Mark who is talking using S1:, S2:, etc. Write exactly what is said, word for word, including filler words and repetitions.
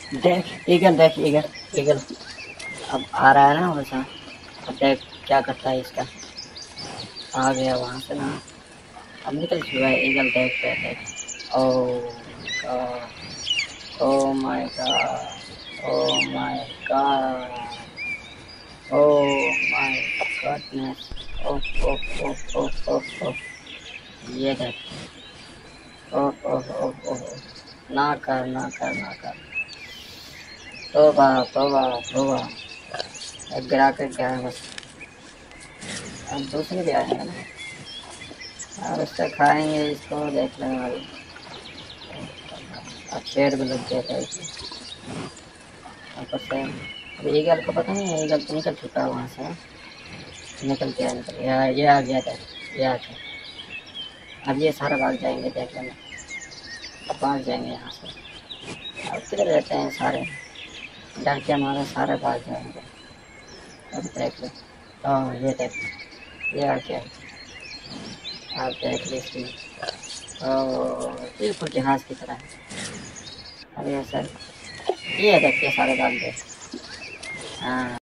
S1: देख ईगल, देख eagle, eagle अब आ रहा है ना वैसा। अब देख क्या करता है इसका। आ गया वहाँ से ना, अब निकल चुका है ईगल। देख देख देख। Oh god, oh my god, oh my god, oh my goodness. Oh oh oh oh oh oh, ये देख। ओह ओह ओह ओह, ना कर ना कर ना कर। तोबा तोबा तोबा, एक गिरा के गया है बस। अब दूसरे भी आएंगे ना, अब इससे खाएंगे इसको, देख लेंगे अभी। अब शेर भी लग गया था इसमें ऊपर से। अब ईगल को पता नहीं है, ईगल तो निकल चुका है वहाँ से। निकल गया, निकल गया, ये आ गया था, ये आ गया। अब ये सारे भाग जाएंगे, देख लेंगे। अब भाग जाएंगे यहाँ से। अब किधर रहते हैं सारे, डर के हमारे सारे भाग जाएंगे। अब देख लो, ओह ये देख, ये आ गया। आप देख लीजिए, ओह बिल्कुल जहाज की तरह है। अब ये सर, ये देखिए सारे भाग गए। हाँ।